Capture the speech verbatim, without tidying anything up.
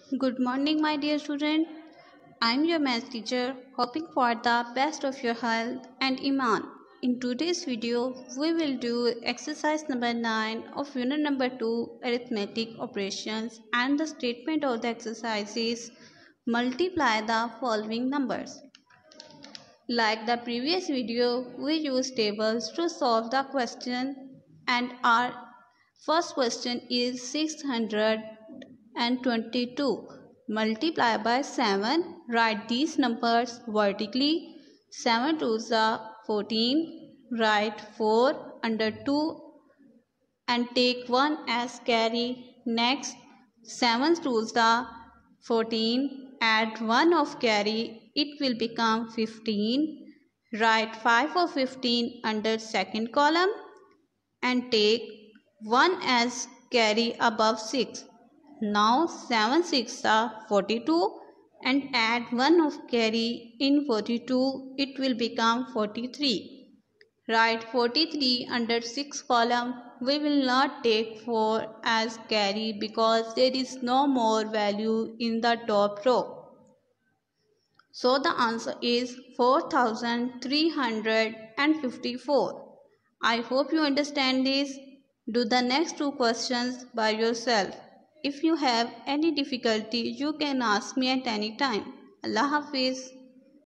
Good morning, my dear student. I'm your math teacher, hoping for the best of your health and iman. In today's video, we will do exercise number nine of unit number two, arithmetic operations, and the statement of the exercise is multiply the following numbers. Like the previous video, we use tables to solve the question, and our first question is six hundred twenty-two. Multiply by seven. Write these numbers vertically. seven twos are fourteen. Write four under two and take one as carry. Next, seven twos are fourteen. Add one of carry. It will become fifteen. Write five of fifteen under second column and take one as carry above six. Now seven six are forty-two and add one of carry in forty-two, it will become forty-three. Write forty-three under sixth column. We will not take four as carry because there is no more value in the top row. So the answer is four thousand three hundred fifty-four. I hope you understand this. Do the next two questions by yourself. If you have any difficulty, you can ask me at any time. Allah Hafiz.